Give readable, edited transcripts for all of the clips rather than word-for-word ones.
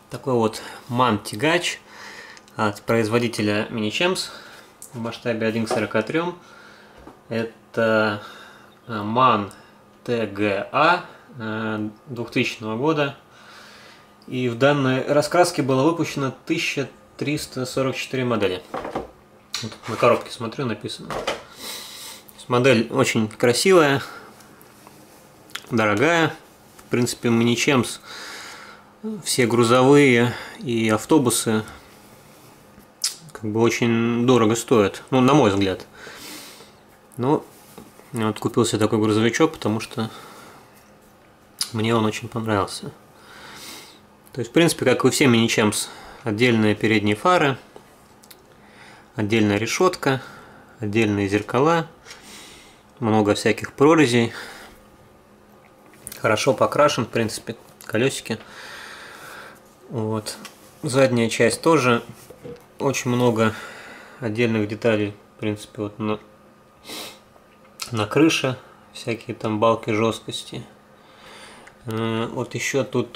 Такой вот MAN-тягач от производителя Minichems в масштабе 1 к 43. Это MAN TGA 2000 года. И в данной раскраске было выпущено 1344 модели. Вот на коробке смотрю, написано. Модель очень красивая, дорогая. В принципе, Minichems все грузовые и автобусы как бы очень дорого стоят, ну, на мой взгляд. Но я вот купил себе такой грузовичок, потому что мне он очень понравился. То есть, в принципе, как и у всех Minichems, отдельные передние фары, отдельная решетка, отдельные зеркала, много всяких прорезей. Хорошо покрашен, в принципе, колесики. Вот. Задняя часть тоже очень много отдельных деталей. В принципе, вот на крыше всякие там балки жесткости. Вот еще тут,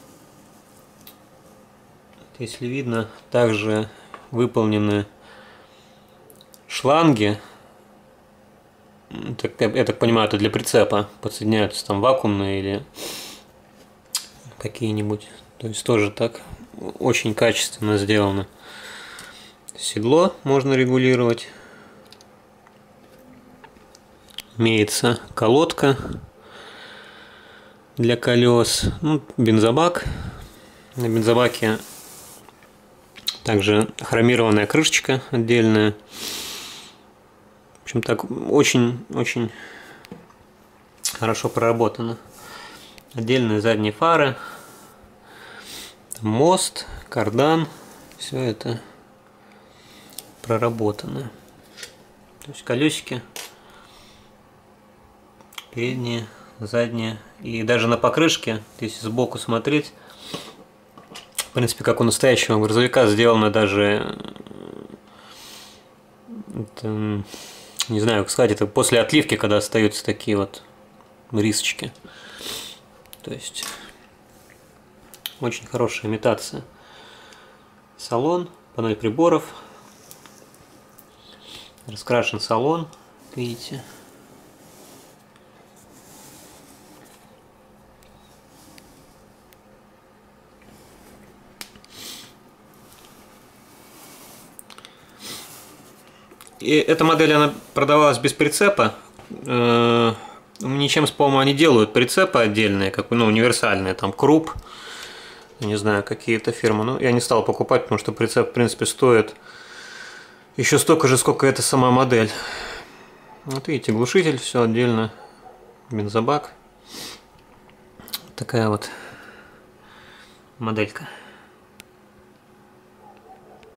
если видно, также выполнены шланги. Я так понимаю, это для прицепа подсоединяются там вакуумные или какие-нибудь. То есть тоже так очень качественно сделано. Седло можно регулировать. Имеется колодка для колес. Ну, бензобак. На бензобаке также хромированная крышечка отдельная. В общем, так очень хорошо проработано. Отдельные задние фары. Мост, кардан, все это проработано. То есть колесики передние, задние. И даже на покрышке, если сбоку смотреть, в принципе, как у настоящего грузовика сделано даже, это, не знаю, как сказать, это после отливки, когда остаются такие вот рисочки. То есть очень хорошая имитация. Салон, панель приборов. Раскрашен салон, видите. И эта модель, она продавалась без прицепа. Minichems, по-моему, они делают прицепы отдельные, как, ну, универсальные, там Круп. Не знаю, какие-то фирмы. Но я не стал покупать, потому что прицеп, в принципе, стоит еще столько же, сколько эта сама модель. Вот видите, глушитель, все отдельно. Бензобак. Такая вот моделька.